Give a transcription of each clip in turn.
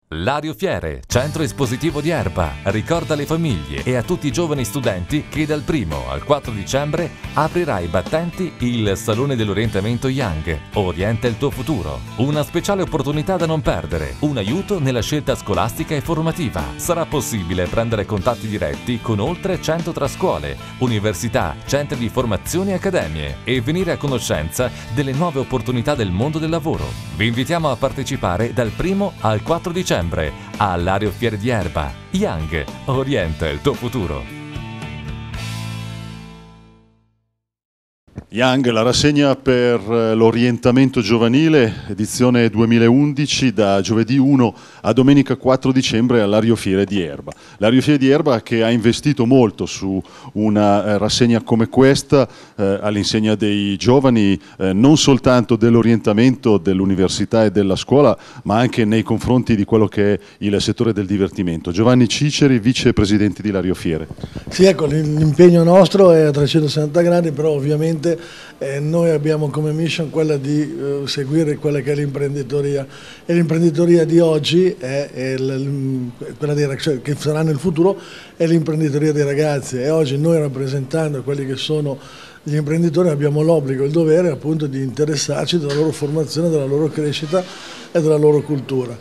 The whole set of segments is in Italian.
Lario Fiere, centro espositivo di Erba, ricorda alle famiglie e a tutti i giovani studenti che dal 1° al 4 dicembre aprirà ai battenti il Salone dell'Orientamento Young. Orienta il tuo futuro. Una speciale opportunità da non perdere, un aiuto nella scelta scolastica e formativa. Sarà possibile prendere contatti diretti con oltre 100 tra scuole, università, centri di formazione e accademie e venire a conoscenza delle nuove opportunità del mondo del lavoro. Vi invitiamo a partecipare dal 1° al 4 dicembre all'Ario Fiere di Erba. Young, orienta il tuo futuro. Young, la rassegna per l'orientamento giovanile, edizione 2011, da giovedì 1 a domenica 4 dicembre all'Ario Fiere di Erba. L'Ario Fiere di Erba che ha investito molto su una rassegna come questa all'insegna dei giovani, non soltanto dell'orientamento dell'università e della scuola, ma anche nei confronti di quello che è il settore del divertimento. Giovanni Ciceri, vicepresidente di l'Ario Fiere. Sì, ecco, l'impegno nostro è a 360 gradi, però ovviamente noi abbiamo come mission quella di seguire quella che è l'imprenditoria, e l'imprenditoria di oggi è quella cioè, che sarà nel futuro, è l'imprenditoria dei ragazzi, e oggi noi, rappresentando quelli che sono gli imprenditori, abbiamo l'obbligo e il dovere appunto di interessarci della loro formazione, della loro crescita e della loro cultura.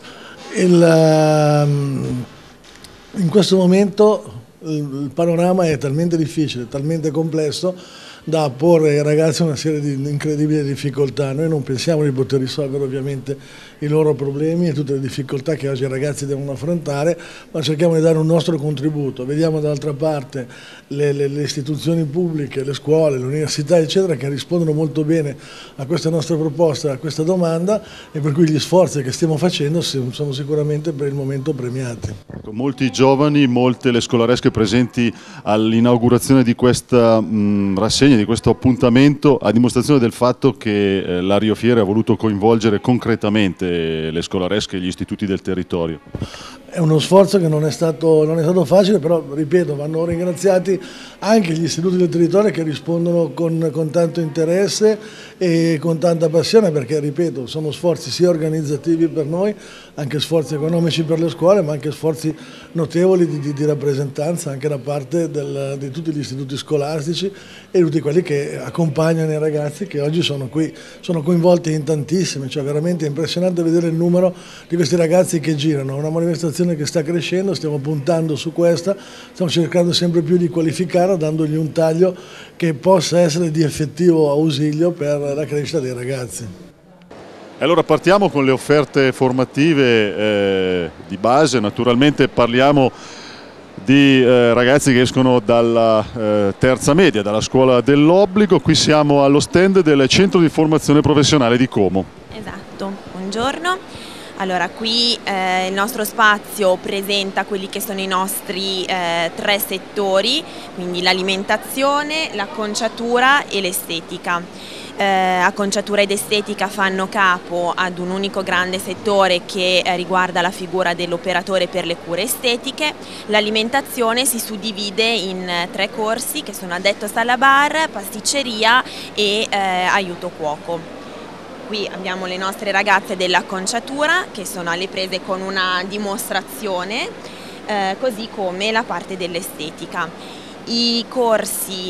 In questo momento il panorama è talmente difficile, talmente complesso da porre ai ragazzi una serie di incredibili difficoltà. Noi non pensiamo di poter risolvere ovviamente i loro problemi e tutte le difficoltà che oggi i ragazzi devono affrontare, ma cerchiamo di dare un nostro contributo. Vediamo dall'altra parte le istituzioni pubbliche, le scuole, le università eccetera, che rispondono molto bene a questa nostra proposta, a questa domanda, e per cui gli sforzi che stiamo facendo sono sicuramente per il momento premiati. Molti giovani, molte le scolaresche presenti all'inaugurazione di questa rassegna, di questo appuntamento, a dimostrazione del fatto che l'Ario Fiere ha voluto coinvolgere concretamente le scolaresche e gli istituti del territorio. È uno sforzo che non è stato facile, però ripeto, vanno ringraziati anche gli istituti del territorio che rispondono con tanto interesse e con tanta passione, perché ripeto, sono sforzi sia organizzativi per noi, anche sforzi economici per le scuole, ma anche sforzi notevoli di rappresentanza anche da parte di tutti gli istituti scolastici e tutti quelli che accompagnano i ragazzi che oggi sono qui, sono coinvolti in tantissimi, cioè veramente è impressionante vedere il numero di questi ragazzi che girano. Una manifestazione che sta crescendo, stiamo puntando su questa, stiamo cercando sempre più di qualificare, dandogli un taglio che possa essere di effettivo ausilio per la crescita dei ragazzi. Allora partiamo con le offerte formative di base. Naturalmente parliamo di ragazzi che escono dalla terza media, dalla scuola dell'obbligo. Qui siamo allo stand del centro di formazione professionale di Como. Esatto, buongiorno. Allora, qui il nostro spazio presenta quelli che sono i nostri 3 settori, quindi l'alimentazione, l'acconciatura e l'estetica. Acconciatura ed estetica fanno capo ad un unico grande settore che riguarda la figura dell'operatore per le cure estetiche. L'alimentazione si suddivide in 3 corsi che sono addetto alla bar, pasticceria e aiuto cuoco. Qui abbiamo le nostre ragazze dell'acconciatura che sono alle prese con una dimostrazione, così come la parte dell'estetica. I corsi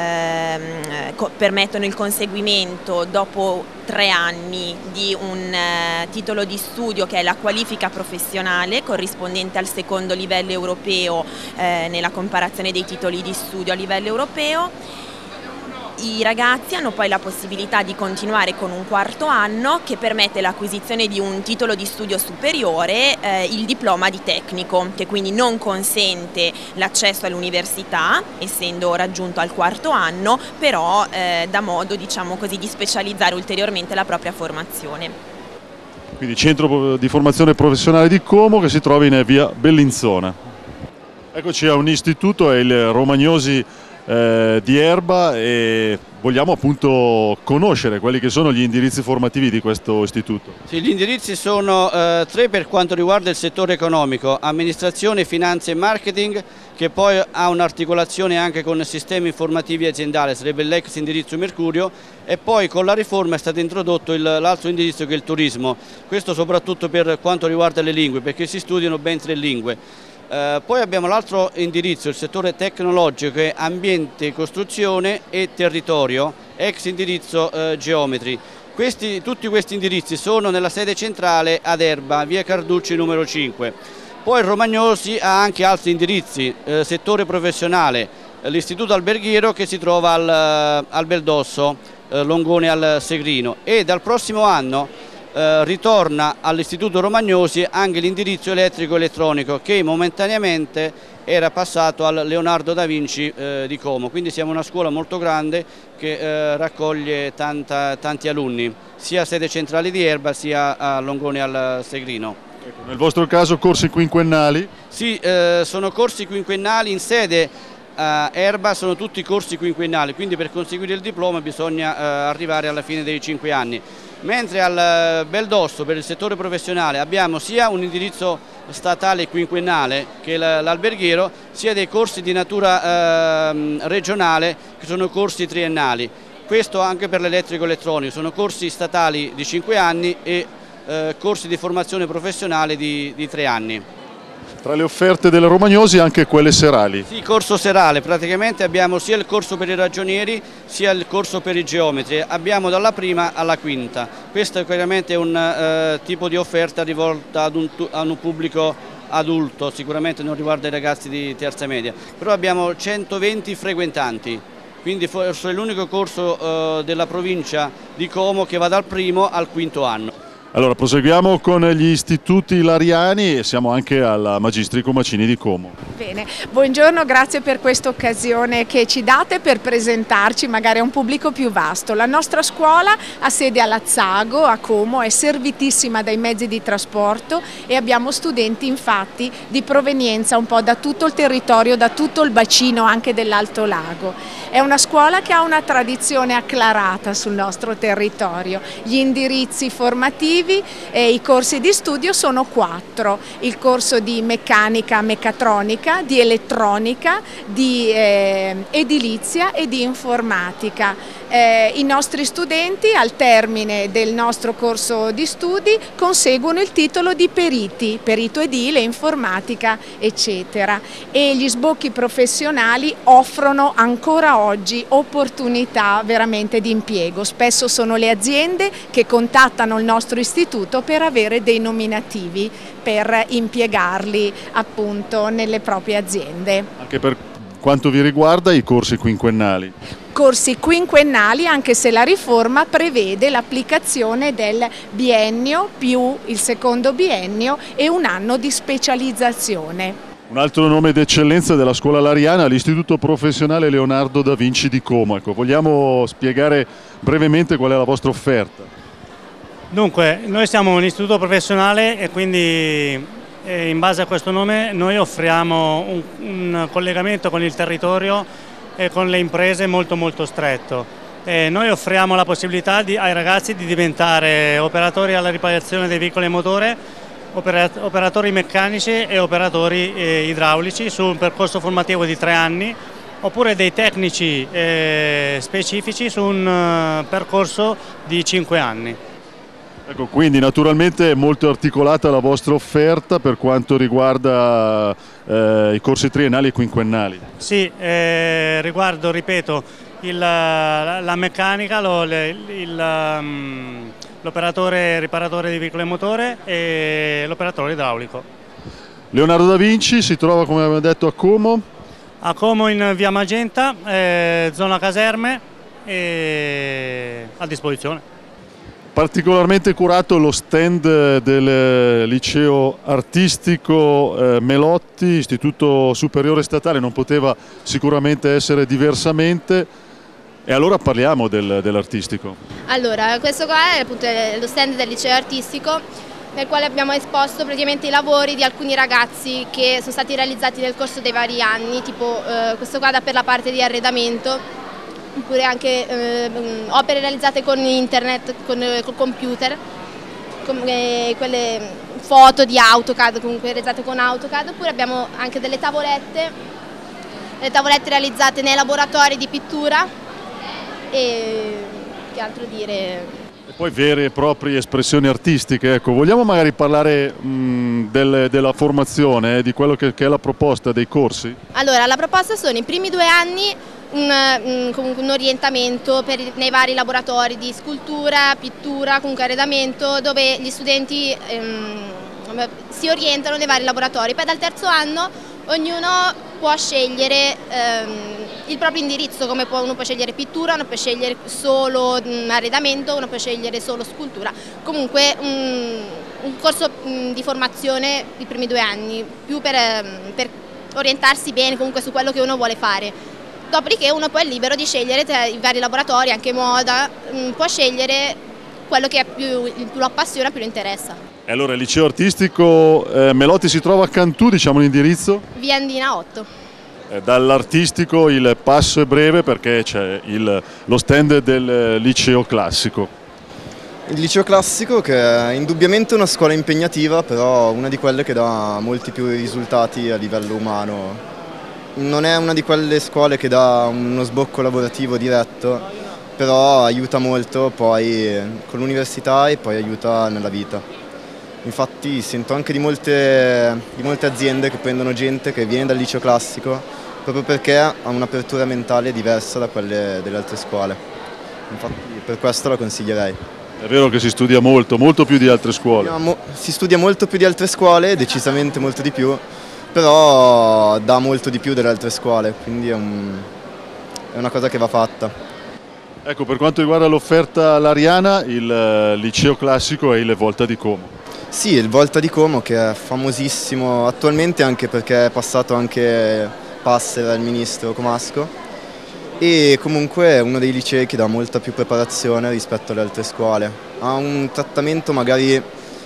permettono il conseguimento dopo 3 anni di un titolo di studio che è la qualifica professionale corrispondente al 2° livello europeo nella comparazione dei titoli di studio a livello europeo. I ragazzi hanno poi la possibilità di continuare con un 4° anno che permette l'acquisizione di un titolo di studio superiore, il diploma di tecnico, che quindi non consente l'accesso all'università, essendo raggiunto al 4° anno, però dà modo, diciamo così, di specializzare ulteriormente la propria formazione. Quindi centro di formazione professionale di Como che si trova in via Bellinzona. Eccoci a un istituto, è il Romagnosi di Erba e vogliamo appunto conoscere quelli che sono gli indirizzi formativi di questo istituto. Sì, gli indirizzi sono 3 per quanto riguarda il settore economico: amministrazione, finanze e marketing, che poi ha un'articolazione anche con sistemi informativi aziendali, sarebbe l'ex indirizzo Mercurio, e poi con la riforma è stato introdotto l'altro indirizzo che è il turismo, questo soprattutto per quanto riguarda le lingue, perché si studiano ben 3 lingue. Poi abbiamo l'altro indirizzo, il settore tecnologico, che è ambiente, costruzione e territorio, ex indirizzo geometri. Tutti questi indirizzi sono nella sede centrale ad Erba, via Carducci numero 5. Poi Romagnosi ha anche altri indirizzi, settore professionale, l'istituto alberghiero che si trova al Beldosso, Longone al Segrino, e dal prossimo anno ritorna all'istituto Romagnosi anche l'indirizzo elettrico-elettronico, che momentaneamente era passato al Leonardo da Vinci di Como. Quindi siamo una scuola molto grande che raccoglie tanti alunni, sia a sede centrale di Erba sia a Longone al Segrino. Ecco, nel vostro caso corsi quinquennali? Sì, sono corsi quinquennali in sede Erba, sono tutti corsi quinquennali, quindi per conseguire il diploma bisogna arrivare alla fine dei 5 anni. Mentre al Beldosso, per il settore professionale, abbiamo sia un indirizzo statale quinquennale che l'alberghiero, sia dei corsi di natura regionale che sono corsi triennali. Questo anche per l'elettrico elettronico, sono corsi statali di 5 anni e corsi di formazione professionale di 3 anni. Tra le offerte della Romagnosi anche quelle serali? Sì, corso serale, praticamente abbiamo sia il corso per i ragionieri sia il corso per i geometri, abbiamo dalla prima alla quinta. Questo è chiaramente un tipo di offerta rivolta ad un pubblico adulto, sicuramente non riguarda i ragazzi di terza media, però abbiamo 120 frequentanti, quindi forse è l'unico corso della provincia di Como che va dal primo al quinto anno. Allora, proseguiamo con gli istituti ilariani e siamo anche alla Magistrico Macini di Como. Bene, buongiorno, grazie per questa occasione che ci date per presentarci magari a un pubblico più vasto. La nostra scuola ha sede a Lazzago, a Como, è servitissima dai mezzi di trasporto e abbiamo studenti infatti di provenienza un po' da tutto il territorio, da tutto il bacino anche dell'Alto Lago. È una scuola che ha una tradizione acclarata sul nostro territorio. Gli indirizzi formativi e i corsi di studio sono 4, il corso di meccanica, meccatronica, di elettronica, di edilizia e di informatica. I nostri studenti al termine del nostro corso di studi conseguono il titolo di periti, perito edile, informatica, eccetera, e gli sbocchi professionali offrono ancora oggi opportunità veramente di impiego. Spesso sono le aziende che contattano il nostro istituto per avere dei nominativi per impiegarli appunto nelle proprie aziende. Anche per quanto vi riguarda i corsi quinquennali? Corsi quinquennali, anche se la riforma prevede l'applicazione del biennio più il secondo biennio e un anno di specializzazione. Un altro nome d'eccellenza della scuola lariana, l'Istituto Professionale Leonardo da Vinci di Como. Ecco, vogliamo spiegare brevemente qual è la vostra offerta? Dunque, noi siamo un istituto professionale e quindi in base a questo nome noi offriamo un collegamento con il territorio e con le imprese molto stretto. Noi offriamo la possibilità ai ragazzi di diventare operatori alla riparazione dei veicoli a motore, operatori meccanici e operatori idraulici su un percorso formativo di 3 anni, oppure dei tecnici specifici su un percorso di 5 anni. Ecco, quindi naturalmente è molto articolata la vostra offerta per quanto riguarda i corsi triennali e quinquennali. Sì, riguardo, ripeto, la meccanica, l'operatore riparatore di veicoli a motore e l'operatore idraulico. Leonardo da Vinci si trova, come abbiamo detto, a Como? A Como in via Magenta, zona Caserme, a disposizione. Particolarmente curato lo stand del liceo artistico Melotti, istituto superiore statale, non poteva sicuramente essere diversamente. E allora parliamo dell'artistico. Allora, questo qua è appunto lo stand del liceo artistico. nel quale abbiamo esposto praticamente i lavori di alcuni ragazzi che sono stati realizzati nel corso dei vari anni, tipo questo qua per la parte di arredamento, oppure anche opere realizzate con internet, col computer, quelle foto di AutoCAD, comunque realizzate con AutoCAD, oppure abbiamo anche delle tavolette realizzate nei laboratori di pittura e che altro dire... E poi vere e proprie espressioni artistiche, ecco, vogliamo magari parlare della formazione, di quello che è la proposta dei corsi? Allora, la proposta sono i primi 2 anni comunque un orientamento nei vari laboratori di scultura, pittura, comunque arredamento, dove gli studenti si orientano nei vari laboratori. Poi dal terzo anno ognuno può scegliere il proprio indirizzo, come uno può scegliere pittura, uno può scegliere solo arredamento, uno può scegliere solo scultura. Comunque un corso di formazione i primi 2 anni, più per orientarsi bene comunque su quello che uno vuole fare. Dopodiché uno poi è libero di scegliere tra i vari laboratori, anche moda, può scegliere quello che più lo appassiona, più lo interessa. E allora il liceo artistico Melotti si trova a Cantù, diciamo l'indirizzo? Via Andina 8. Dall'artistico il passo è breve perché c'è lo stand del liceo classico. Il liceo classico, che è indubbiamente una scuola impegnativa, però una di quelle che dà molti più risultati a livello umano. Non è una di quelle scuole che dà uno sbocco lavorativo diretto, però aiuta molto poi con l'università e poi aiuta nella vita. Infatti sento anche di molte aziende che prendono gente che viene dal liceo classico proprio perché ha un'apertura mentale diversa da quelle delle altre scuole. Infatti per questo la consiglierei. È vero che si studia molto più di altre scuole. Si studia molto più di altre scuole, decisamente molto di più, però dà molto di più delle altre scuole, quindi è una cosa che va fatta. Ecco, per quanto riguarda l'offerta lariana, il liceo classico è il Volta di Como. Sì, il Volta di Como, che è famosissimo attualmente anche perché è passato anche Passera, il ministro Comasco, e comunque è uno dei licei che dà molta più preparazione rispetto alle altre scuole. Ha un trattamento magari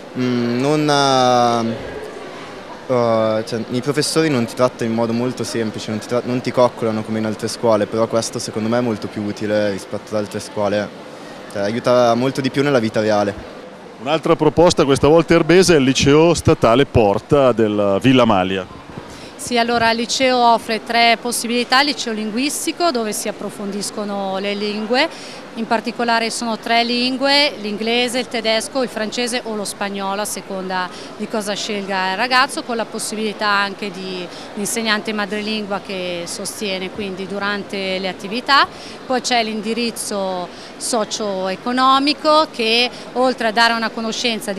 i professori non ti trattano in modo molto semplice, non ti coccolano come in altre scuole, però questo secondo me è molto più utile rispetto ad altre scuole, aiuta molto di più nella vita reale. Un'altra proposta, questa volta erbese, è il liceo statale Porta della Villa Maglia. Sì, allora il liceo offre 3 possibilità: il liceo linguistico, dove si approfondiscono le lingue, in particolare sono 3 lingue: l'inglese, il tedesco, il francese o lo spagnolo, a seconda di cosa scelga il ragazzo, con la possibilità anche di insegnante madrelingua che sostiene quindi durante le attività. Poi c'è l'indirizzo socio-economico, che oltre a dare una conoscenza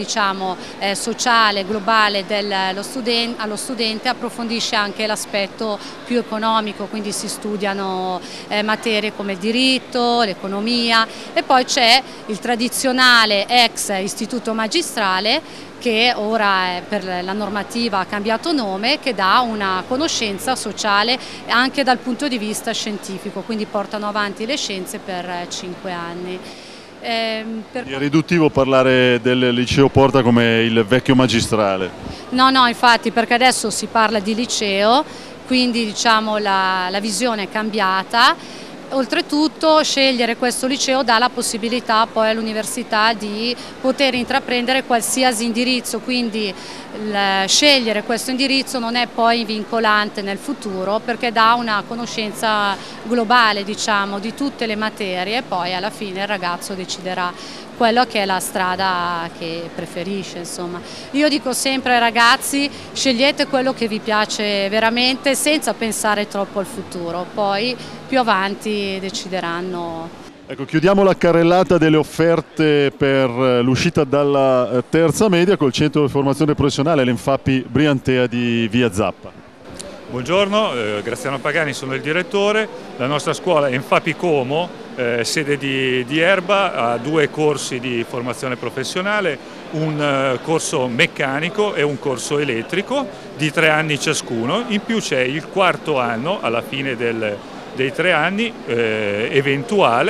sociale, globale allo studente, approfondisce anche l'aspetto più economico, quindi si studiano materie come il diritto, l'economia, e poi c'è il tradizionale ex istituto magistrale, che ora per la normativa ha cambiato nome, che dà una conoscenza sociale anche dal punto di vista scientifico, quindi portano avanti le scienze per 5 anni. È riduttivo parlare del liceo Porta come il vecchio magistrale? No, infatti, perché adesso si parla di liceo, quindi la visione è cambiata. Oltretutto scegliere questo liceo dà la possibilità poi all'università di poter intraprendere qualsiasi indirizzo, quindi scegliere questo indirizzo non è poi vincolante nel futuro, perché dà una conoscenza globale di tutte le materie, e poi alla fine il ragazzo deciderà quello che è la strada che preferisce. Insomma, io dico sempre ai ragazzi: scegliete quello che vi piace veramente, senza pensare troppo al futuro, poi più avanti decideranno. Ecco, chiudiamo la carrellata delle offerte per l'uscita dalla terza media col centro di formazione professionale l'Enfapi Briantea di Via Zappa. Buongiorno, Graziano Pagani, sono il direttore. La nostra scuola è Enfapi Como, sede di Erba, ha 2 corsi di formazione professionale, un corso meccanico e un corso elettrico di 3 anni ciascuno. In più c'è il 4º anno, alla fine dei 3 anni, eventuale,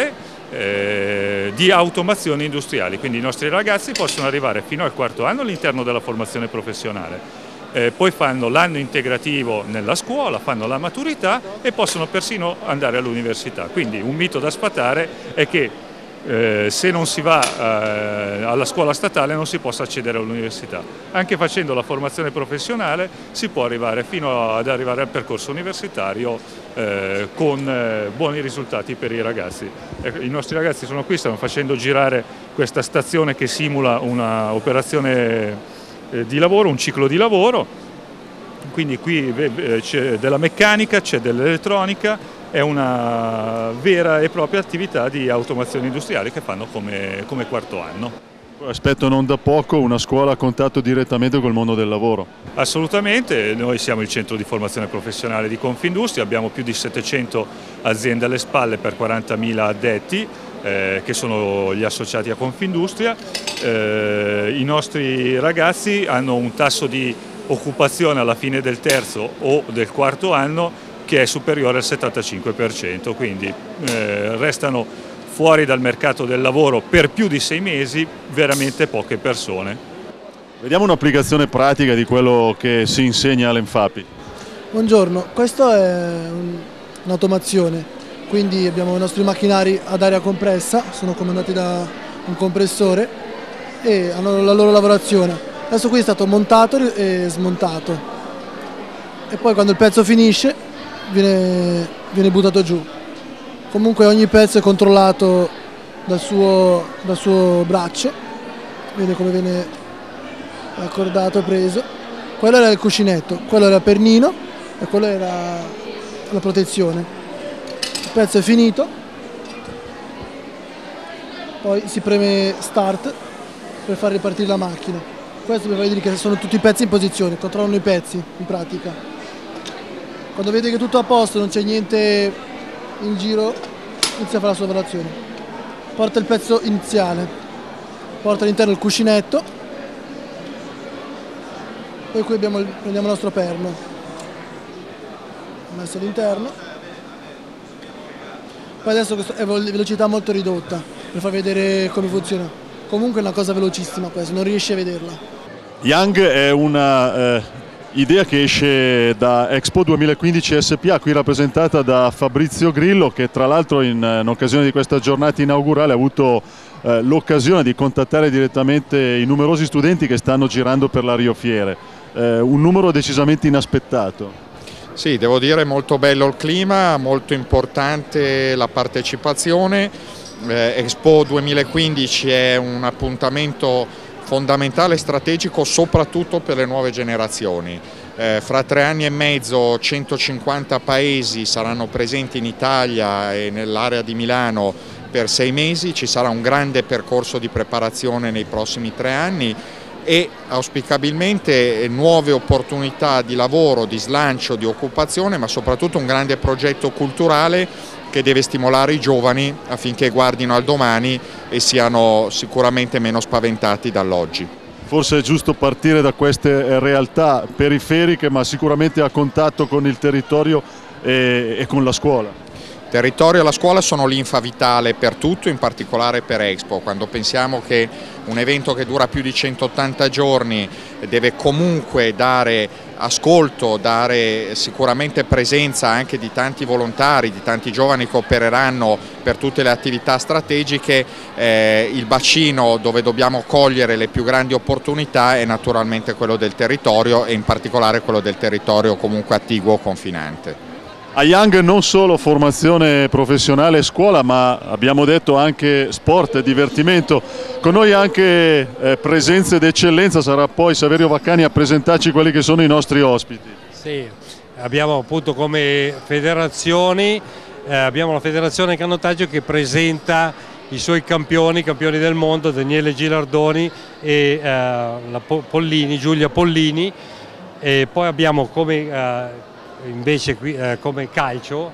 di automazione industriali, quindi i nostri ragazzi possono arrivare fino al quarto anno all'interno della formazione professionale, poi fanno l'anno integrativo nella scuola, fanno la maturità e possono persino andare all'università. Quindi un mito da sfatare è che se non si va alla scuola statale non si possa accedere all'università. Anche facendo la formazione professionale si può arrivare fino ad arrivare al percorso universitario con buoni risultati per i ragazzi. I nostri ragazzi sono qui, stanno facendo girare questa stazione che simula un'operazione di lavoro, un ciclo di lavoro, quindi qui c'è della meccanica, c'è dell'elettronica, è una vera e propria attività di automazione industriale che fanno come quarto anno. Aspetto non da poco una scuola a contatto direttamente col mondo del lavoro. Assolutamente, noi siamo il centro di formazione professionale di Confindustria, abbiamo più di 700 aziende alle spalle per 40.000 addetti che sono gli associati a Confindustria. I nostri ragazzi hanno un tasso di occupazione alla fine del terzo o del quarto anno che è superiore al 75%, quindi restano fuori dal mercato del lavoro per più di 6 mesi veramente poche persone. Vediamo un'applicazione pratica di quello che si insegna all'Enfapi. Buongiorno, questa è un'automazione, quindi abbiamo i nostri macchinari ad aria compressa, sono comandati da un compressore e hanno la loro lavorazione. Adesso qui è stato montato e smontato e poi quando il pezzo finisce viene buttato giù. Comunque ogni pezzo è controllato dal suo braccio, vede come viene accordato e preso. Quello era il cuscinetto, quello era il pernino e quello era la protezione. Il pezzo è finito, poi si preme start per far ripartire la macchina. Questo per farvi dire che sono tutti i pezzi in posizione, controllano i pezzi in pratica. Quando vede che è tutto a posto, non c'è niente in giro, inizia a fare la sua lavorazione. Porta il pezzo iniziale, porta all'interno il cuscinetto, poi qui prendiamo il nostro perno, messo all'interno. Poi adesso questa è velocità molto ridotta, per far vedere come funziona. Comunque è una cosa velocissima questa, non riesci a vederla. Young è una idea che esce da Expo 2015 SPA, qui rappresentata da Fabrizio Grillo, che tra l'altro in occasione di questa giornata inaugurale ha avuto l'occasione di contattare direttamente i numerosi studenti che stanno girando per la Rio Fiere. Un numero decisamente inaspettato. Sì, devo dire molto bello il clima, molto importante la partecipazione. Expo 2015 è un appuntamento fondamentale e strategico soprattutto per le nuove generazioni. Fra 3 anni e mezzo 150 paesi saranno presenti in Italia e nell'area di Milano per 6 mesi, ci sarà un grande percorso di preparazione nei prossimi 3 anni e auspicabilmente nuove opportunità di lavoro, di slancio, di occupazione, ma soprattutto un grande progetto culturale che deve stimolare i giovani affinché guardino al domani e siano sicuramente meno spaventati dall'oggi. Forse è giusto partire da queste realtà periferiche, ma sicuramente a contatto con il territorio e con la scuola. Il territorio e la scuola sono linfa vitale per tutto, in particolare per Expo. Quando pensiamo che un evento che dura più di 180 giorni deve comunque dare ascolto, dare sicuramente presenza anche di tanti volontari, di tanti giovani che opereranno per tutte le attività strategiche, il bacino dove dobbiamo cogliere le più grandi opportunità è naturalmente quello del territorio e in particolare quello del territorio comunque attiguo o confinante. A Young non solo formazione professionale e scuola, ma abbiamo detto anche sport e divertimento. Con noi anche presenze d'eccellenza, sarà poi Saverio Vaccani a presentarci quelli che sono i nostri ospiti. Sì, abbiamo appunto come federazioni, abbiamo la federazione canottaggio che presenta i suoi campioni del mondo, Daniele Gilardoni e Giulia Pollini, e poi abbiamo come invece qui come calcio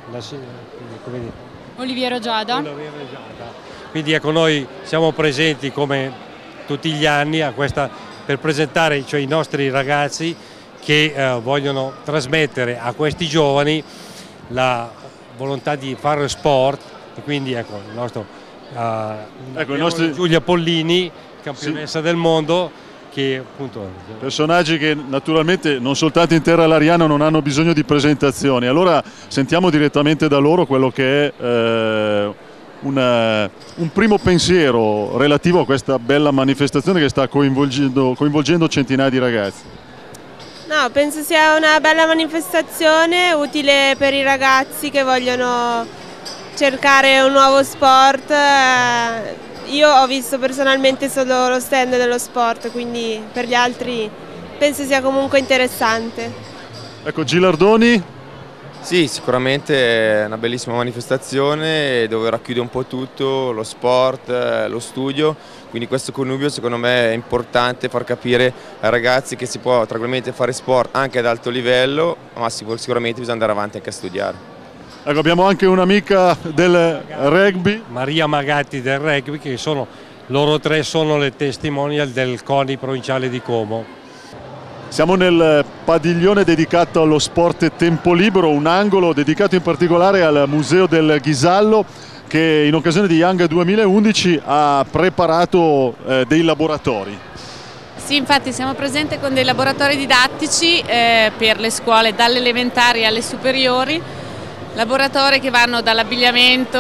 Oliviero Giada. Quindi ecco, noi siamo presenti come tutti gli anni per presentare i nostri ragazzi che vogliono trasmettere a questi giovani la volontà di fare sport, e quindi ecco il nostro Ecco, i nostri... Giulia Pollini, campionessa del mondo, che appunto... Personaggi che naturalmente non soltanto in terra lariana non hanno bisogno di presentazioni. Allora sentiamo direttamente da loro quello che è un primo pensiero relativo a questa bella manifestazione che sta coinvolgendo centinaia di ragazzi. No, penso sia una bella manifestazione, utile per i ragazzi che vogliono cercare un nuovo sport. Io ho visto personalmente solo lo stand dello sport, quindi per gli altri penso sia comunque interessante. Ecco, Gilardoni? Sì, sicuramente è una bellissima manifestazione dove racchiude un po' tutto, lo sport, lo studio, quindi questo connubio secondo me è importante, far capire ai ragazzi che si può tranquillamente fare sport anche ad alto livello, ma sicuramente bisogna andare avanti anche a studiare. Ecco, abbiamo anche un'amica del rugby. Maria Magatti del rugby, che loro tre sono le testimonial del CONI provinciale di Como. Siamo nel padiglione dedicato allo sport e tempo libero, un angolo dedicato in particolare al Museo del Ghisallo che in occasione di Young 2011 ha preparato dei laboratori. Sì, infatti siamo presenti con dei laboratori didattici per le scuole dalle elementari alle superiori, laboratori che vanno dall'abbigliamento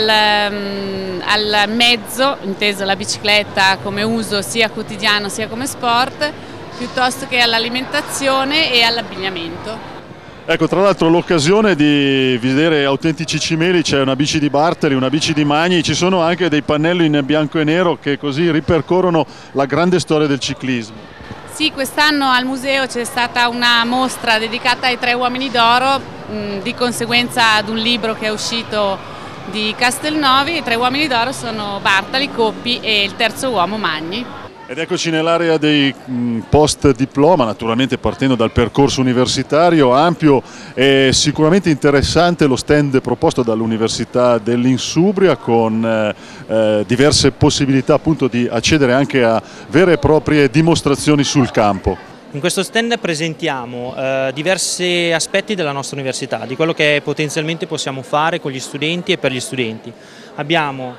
al mezzo, inteso la bicicletta come uso sia quotidiano sia come sport, piuttosto che all'alimentazione e all'abbigliamento. Ecco, tra l'altro l'occasione di vedere autentici cimeli, c'è una bici di Bartali, una bici di Magni, ci sono anche dei pannelli in bianco e nero che così ripercorrono la grande storia del ciclismo. Sì, quest'anno al museo c'è stata una mostra dedicata ai 3 uomini d'oro, di conseguenza ad un libro che è uscito di Castelnovi. I 3 uomini d'oro sono Bartali, Coppi e il terzo uomo Magni. Ed eccoci nell'area dei post diploma, naturalmente partendo dal percorso universitario ampio e sicuramente interessante lo stand proposto dall'Università dell'Insubria con diverse possibilità appunto di accedere anche a vere e proprie dimostrazioni sul campo. In questo stand presentiamo diversi aspetti della nostra università, di quello che potenzialmente possiamo fare con gli studenti e per gli studenti. Abbiamo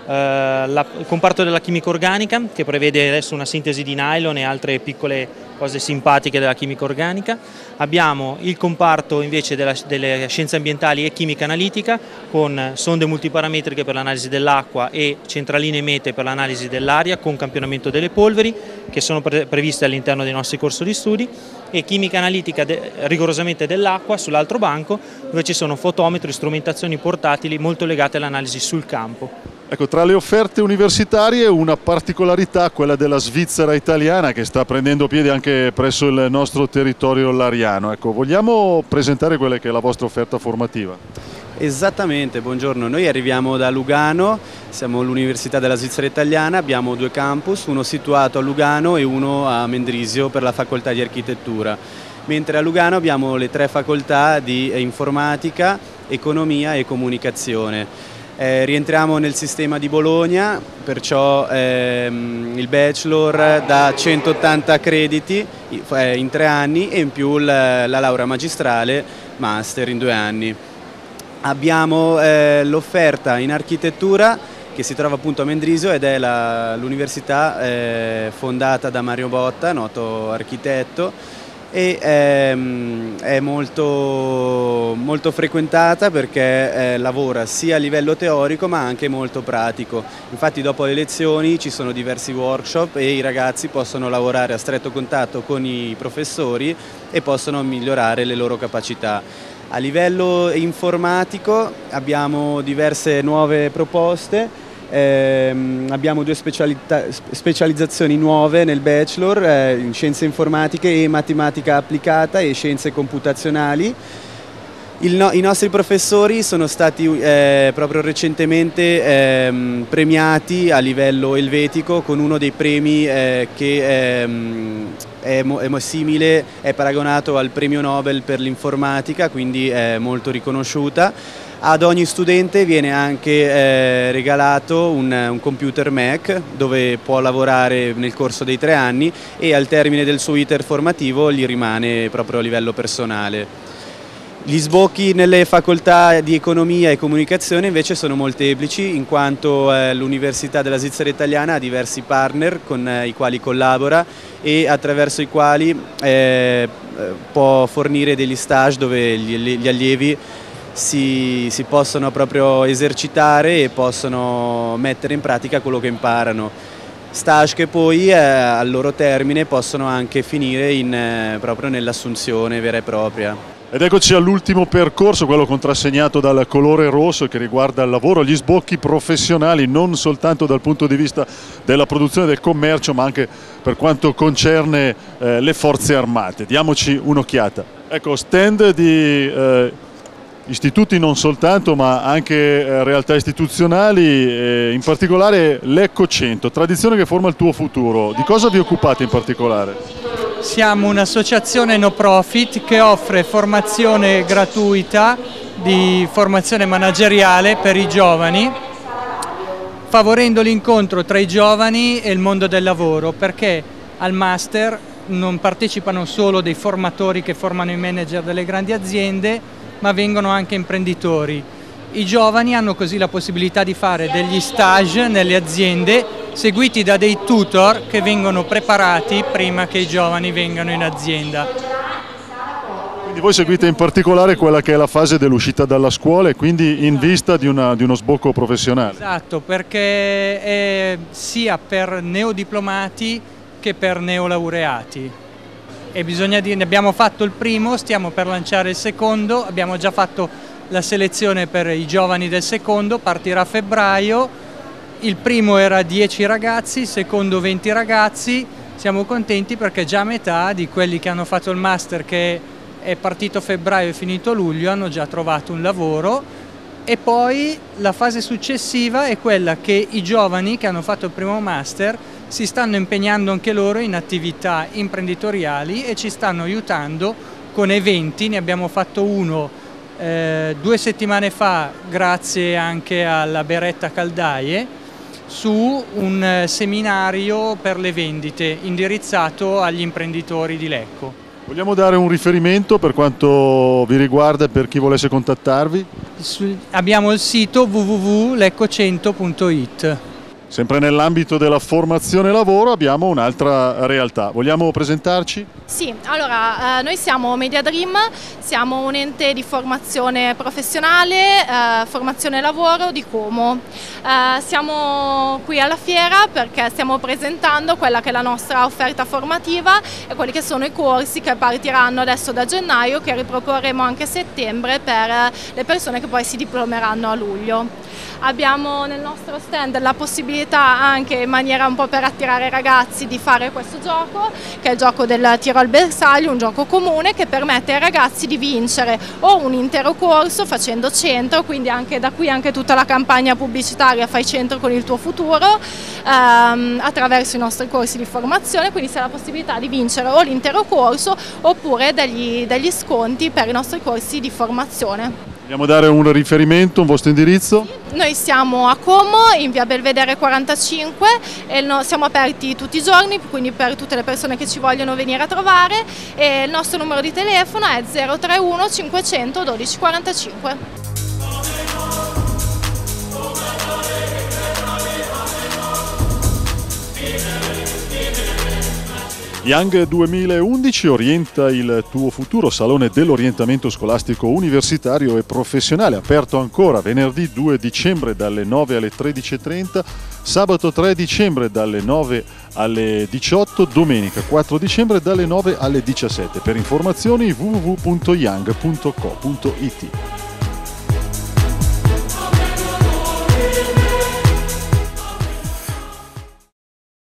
il comparto della chimica organica che prevede adesso una sintesi di nylon e altre piccole cose simpatiche della chimica organica. Abbiamo il comparto invece delle scienze ambientali e chimica analitica con sonde multiparametriche per l'analisi dell'acqua e centraline mete per l'analisi dell'aria con campionamento delle polveri che sono previste all'interno dei nostri corsi di studi, e chimica analitica rigorosamente dell'acqua sull'altro banco dove ci sono fotometri e strumentazioni portatili molto legate all'analisi sul campo. Ecco, tra le offerte universitarie una particolarità, quella della Svizzera italiana che sta prendendo piede anche presso il nostro territorio lariano. Ecco, vogliamo presentare quella che è la vostra offerta formativa? Esattamente, buongiorno, noi arriviamo da Lugano, siamo l'Università della Svizzera Italiana, abbiamo 2 campus, uno situato a Lugano e uno a Mendrisio per la facoltà di architettura, mentre a Lugano abbiamo le 3 facoltà di informatica, economia e comunicazione. Rientriamo nel sistema di Bologna, perciò il bachelor da 180 crediti in 3 anni e in più la laurea magistrale master in 2 anni. Abbiamo l'offerta in architettura che si trova appunto a Mendrisio ed è l'università fondata da Mario Botta, noto architetto, e è molto frequentata perché lavora sia a livello teorico ma anche molto pratico. Infatti dopo le lezioni ci sono diversi workshop e i ragazzi possono lavorare a stretto contatto con i professori e possono migliorare le loro capacità. A livello informatico abbiamo diverse nuove proposte, abbiamo 2 specializzazioni nuove nel bachelor in scienze informatiche e matematica applicata e scienze computazionali. I nostri professori sono stati proprio recentemente premiati a livello elvetico con uno dei premi che è simile, è paragonato al premio Nobel per l'informatica, quindi è molto riconosciuta. Ad ogni studente viene anche regalato un computer Mac dove può lavorare nel corso dei 3 anni e al termine del suo iter formativo gli rimane proprio a livello personale. Gli sbocchi nelle facoltà di economia e comunicazione invece sono molteplici, in quanto l'Università della Svizzera Italiana ha diversi partner con i quali collabora e attraverso i quali può fornire degli stage dove gli allievi si possono proprio esercitare e possono mettere in pratica quello che imparano. Stage che poi al loro termine possono anche finire proprio nell'assunzione vera e propria. Ed eccoci all'ultimo percorso, quello contrassegnato dal colore rosso, che riguarda il lavoro, gli sbocchi professionali, non soltanto dal punto di vista della produzione del commercio, ma anche per quanto concerne le forze armate. Diamoci un'occhiata. Ecco, stand di istituti non soltanto, ma anche realtà istituzionali, in particolare Lecco 100, tradizione che forma il tuo futuro. Di cosa vi occupate in particolare? Siamo un'associazione no profit che offre formazione gratuita di formazione manageriale per i giovani, favorendo l'incontro tra i giovani e il mondo del lavoro, perché al master non partecipano solo dei formatori che formano i manager delle grandi aziende, ma vengono anche imprenditori. I giovani hanno così la possibilità di fare degli stage nelle aziende seguiti da dei tutor che vengono preparati prima che i giovani vengano in azienda. Quindi voi seguite in particolare quella che è la fase dell'uscita dalla scuola e quindi in vista di uno sbocco professionale. Esatto, perché è sia per neodiplomati che per neolaureati. E bisogna dire, ne abbiamo fatto il primo, stiamo per lanciare il secondo, abbiamo già fatto la selezione per i giovani del secondo, partirà a febbraio. Il primo era 10 ragazzi, il secondo 20 ragazzi. Siamo contenti perché già metà di quelli che hanno fatto il master, che è partito a febbraio e finito a luglio, hanno già trovato un lavoro. E poi la fase successiva è quella che i giovani che hanno fatto il primo master si stanno impegnando anche loro in attività imprenditoriali e ci stanno aiutando con eventi. Ne abbiamo fatto uno 2 settimane fa, grazie anche alla Beretta Caldaie, su un seminario per le vendite indirizzato agli imprenditori di Lecco. Vogliamo dare un riferimento per quanto vi riguarda e per chi volesse contattarvi? Abbiamo il sito www.lecco100.it. Sempre nell'ambito della formazione lavoro abbiamo un'altra realtà. Vogliamo presentarci? Sì, allora noi siamo Media Dream, siamo un ente di formazione professionale, formazione lavoro di Como. Siamo qui alla fiera perché stiamo presentando quella che è la nostra offerta formativa e quelli che sono i corsi che partiranno adesso da gennaio, che riproporremo anche a settembre per le persone che poi si diplomeranno a luglio. Abbiamo nel nostro stand la possibilità, anche in maniera un po' per attirare i ragazzi, di fare questo gioco, che è il gioco del tiro al bersaglio, un gioco comune che permette ai ragazzi di vincere o un intero corso facendo centro, quindi anche da qui anche tutta la campagna pubblicitaria Fai centro con il tuo futuro, attraverso i nostri corsi di formazione, quindi si ha la possibilità di vincere o l'intero corso oppure degli sconti per i nostri corsi di formazione. Vogliamo dare un riferimento, un vostro indirizzo? Noi siamo a Como, in via Belvedere 45, e siamo aperti tutti i giorni, quindi per tutte le persone che ci vogliono venire a trovare, e il nostro numero di telefono è 031 500 12 45. Young 2011 orienta il tuo futuro, salone dell'orientamento scolastico universitario e professionale, aperto ancora venerdì 2 dicembre dalle 9 alle 13:30, sabato 3 dicembre dalle 9 alle 18, domenica 4 dicembre dalle 9 alle 17. Per informazioni www.young.co.it.